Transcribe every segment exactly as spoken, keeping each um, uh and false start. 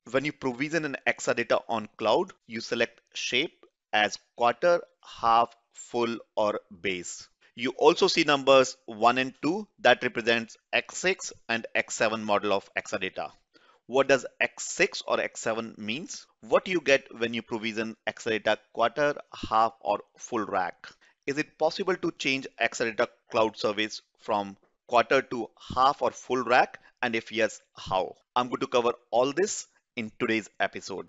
When you provision an Exadata on cloud, you select shape as quarter, half, full, or base. You also see numbers one and two that represents X six and X seven model of Exadata. What does X six or X seven means? What you get when you provision Exadata quarter, half, or full rack? Is it possible to change Exadata Cloud Service from quarter to half or full rack? And if yes, how? I'm going to cover all this in today's episode.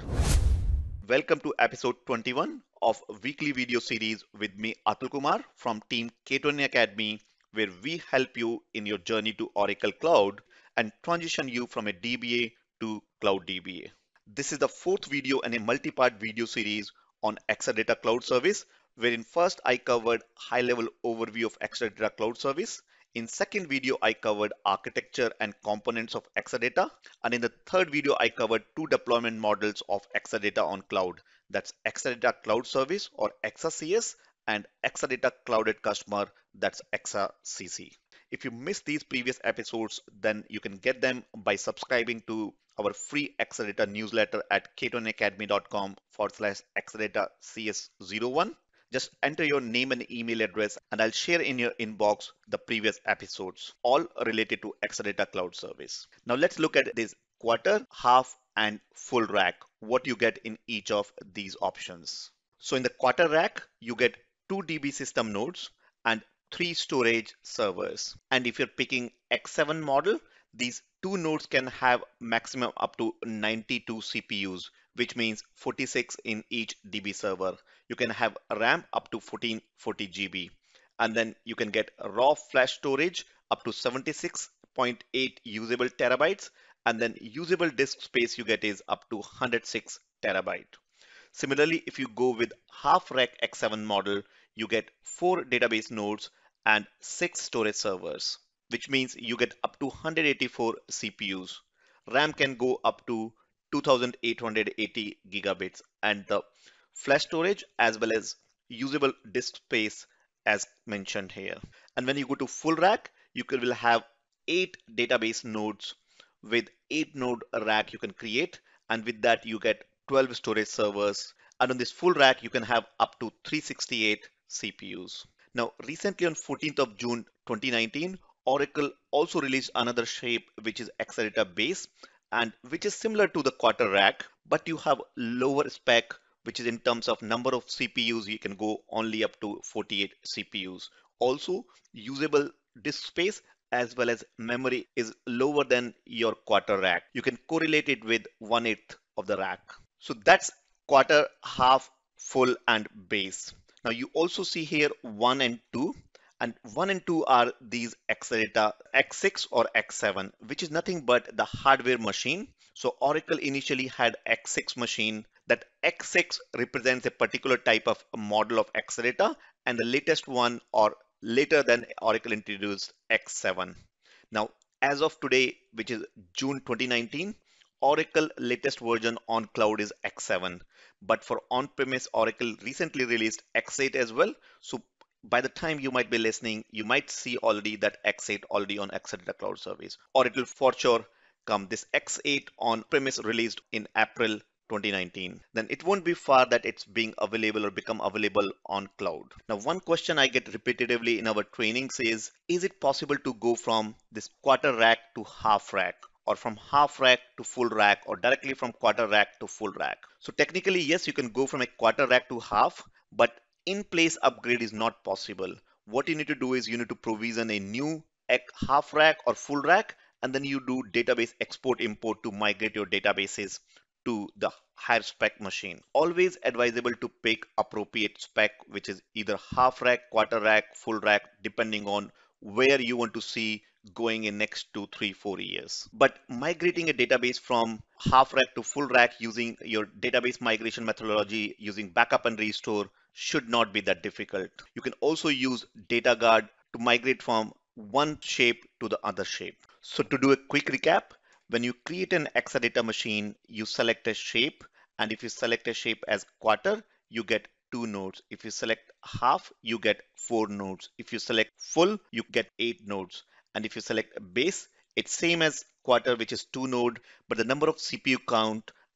Welcome to episode twenty-one of weekly video series with me, Atul Kumar from Team K twenty-one Academy, where we help you in your journey to Oracle Cloud and transition you from a D B A to Cloud D B A. This is the fourth video in a multi-part video series on Exadata Cloud Service, wherein first I covered high-level overview of Exadata Cloud Service. In second video, I covered architecture and components of Exadata. And in the third video, I covered two deployment models of Exadata on cloud. That's Exadata Cloud Service or ExaCS and Exadata Clouded Customer, that's ExaCC. If you missed these previous episodes, then you can get them by subscribing to our free Exadata newsletter at k twenty academy dot com forward slash Exadata C S zero one. Just enter your name and email address and I'll share in your inbox the previous episodes, all related to Exadata Cloud Service. Now let's look at this quarter, half, and full rack, what you get in each of these options. So in the quarter rack, you get two D B system nodes and three storage servers. And if you're picking X seven model, these two nodes can have maximum up to ninety-two C P Us, which means forty-six in each D B server. You can have RAM up to fourteen forty G B. And then you can get raw flash storage up to seventy-six point eight usable terabytes. And then usable disk space you get is up to one hundred six terabyte. Similarly, if you go with half rack X seven model, you get four database nodes and six storage servers, which means you get up to one hundred eighty-four C P Us. RAM can go up to two thousand eight hundred eighty gigabits and the flash storage as well as usable disk space as mentioned here. And when you go to full rack, you will have eight database nodes with eight node rack you can create, and with that you get twelve storage servers, and on this full rack you can have up to three hundred sixty-eight C P Us. Now recently on fourteenth of June twenty nineteen, Oracle also released another shape which is Exadata base and which is similar to the quarter rack, but you have lower spec, which is in terms of number of C P Us you can go only up to forty-eight C P Us. Also usable disk space as well as memory is lower than your quarter rack. You can correlate it with one eighth of the rack. So that's quarter, half, full, and base. Now you also see here one and two, and one and two are these Exadata X six or X seven, which is nothing but the hardware machine. So Oracle initially had X six machine. That X six represents a particular type of model of Exadata, and the latest one or later than Oracle introduced X seven. Now as of today, which is June twenty nineteen, Oracle latest version on cloud is X seven, but for on-premise, Oracle recently released X eight as well. So by the time you might be listening, you might see already that X eight already on Exadata Cloud Service. Oracle for sure come this X eight on-premise released in April twenty nineteen. Then it won't be far that it's being available or become available on cloud. Now, one question I get repetitively in our trainings is, is it possible to go from this quarter rack to half rack, or from half rack to full rack, or directly from quarter rack to full rack? So technically, yes, you can go from a quarter rack to half, but in-place upgrade is not possible. What you need to do is you need to provision a new half rack or full rack, and then you do database export import to migrate your databases to the higher spec machine. Always advisable to pick appropriate spec, which is either half rack, quarter rack, full rack, depending on where you want to see going in next two, three, four years. But migrating a database from half rack to full rack using your database migration methodology using backup and restore should not be that difficult. You can also use data guard to migrate from one shape to the other shape. So to do a quick recap, when you create an Exadata machine, you select a shape, and if you select a shape as quarter, you get two nodes. If you select half, you get four nodes. If you select full, you get eight nodes. And if you select base, it's same as quarter, which is two node, but the number of C P U count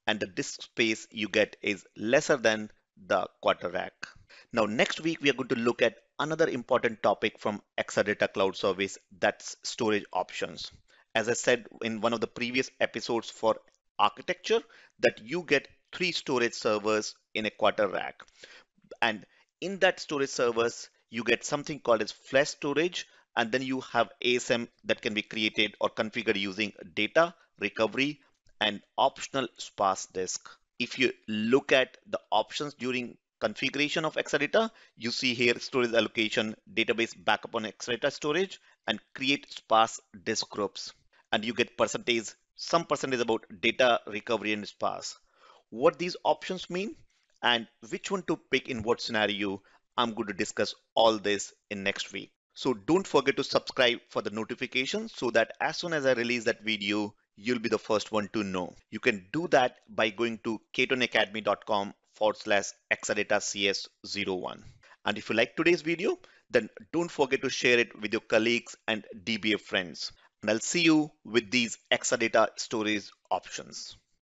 and the disk space you get is lesser than the quarter rack. Now, next week, we are going to look at another important topic from Exadata Cloud Service, that's storage options. As I said in one of the previous episodes for architecture, that you get three storage servers in a quarter rack. And in that storage servers, you get something called as flash storage, and then you have A S M that can be created or configured using data, recovery, and optional sparse disk. If you look at the options during configuration of Exadata, you see here storage allocation, database backup on Exadata storage, and create sparse disk groups. And you get percentage, some percentage about data recovery and sparse. What these options mean and which one to pick in what scenario, I'm going to discuss all this in next week. So don't forget to subscribe for the notifications so that as soon as I release that video, you'll be the first one to know. You can do that by going to K twenty-one academy dot com forward slash Exadata C S zero one. And if you like today's video, then don't forget to share it with your colleagues and D B A friends. And I'll see you with these Exadata storage options.